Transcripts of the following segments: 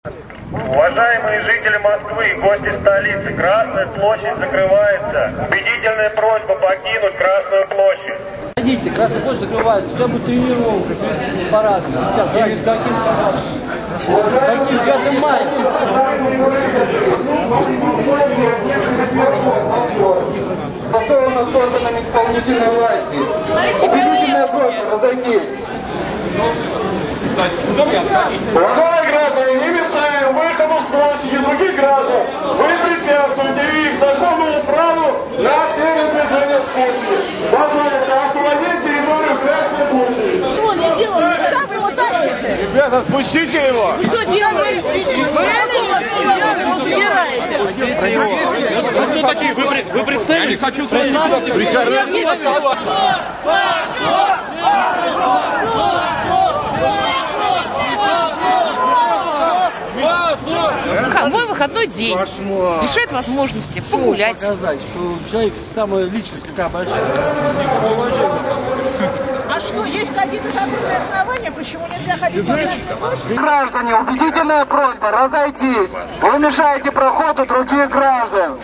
Уважаемые жители Москвы и гости столицы, Красная площадь закрывается. Убедительная просьба покинуть Красную площадь. Идите, Красная площадь закрывается. Сейчас будет тренировка перед парадом. Сейчас перед каким парадом? Каким 5 мая? Способна с органами исполнительной власти. Убедительная просьба разойтись. Уважаемые граждане, не мешаем выходу с площади других граждан. Вы препятствуете их законному праву на передвижение с площади. Пожалуйста, освободите территорию Красной площади. Что он не делал? Куда вы его тащите? Ребята, отпустите его! Вы что делаете? Вы реально его собираете? Вы кто такие? Вы представили? Я не хочу с вами. Мой выходной день лишает возможности погулять. Показать, что человек самая личность какая большая. А что, есть какие-то законные основания, почему нельзя ходить по Красной площади? Граждане, убедительная просьба разойтись. Вы мешаете проходу других граждан.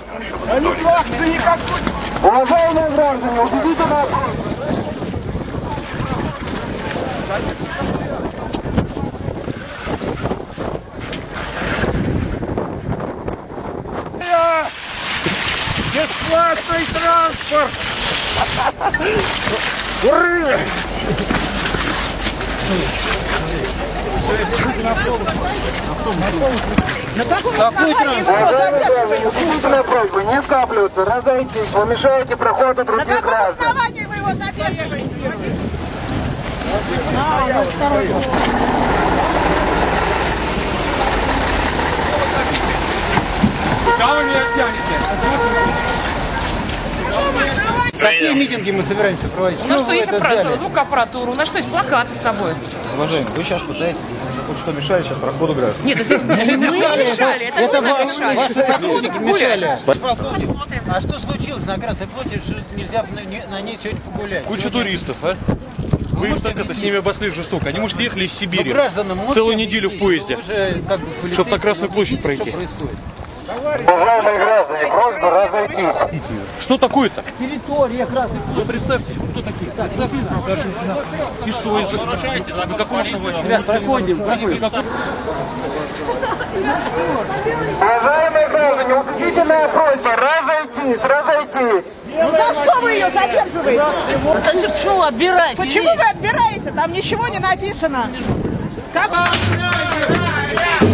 Уважаемые граждане, убедительная просьба. Бесплатный транспорт! Ура! На каком основании вы его задерживаете? Убедительная просьба не скапливаться, разойтись. Вы мешаете проходу На других каком граждан. основании вы его задерживаете? Куда вы меня тянете? Какие митинги мы собираемся проводить? На что есть звукоаппаратуру, на что есть плакаты с собой. Уважаемый, вы сейчас пытаетесь, что мешали сейчас проходу граждан. Нет, здесь мы не мешали, это вы нам мешали. Ваши сотрудники мешали. А что случилось на Красной площади, что нельзя на ней сегодня погулять? Куча туристов, а? Вы их так это с ними обосли жестоко. Они, может, ехали из Сибири Гражданам целую неделю в поезде, чтобы на Красную площадь Что пройти. происходит? Уважаемые граждане, просьба разойтись. Что такое-то? Территория Красной Вы представьтесь, вы кто такие? Представьтесь, и что из этого? На каком основании? Ребят, проходим. Уважаемые граждане, убедительная просьба разойтись. Ну за что вы ее задерживаете? Зачем почему отбираете? Почему вы отбираете? Там ничего не написано.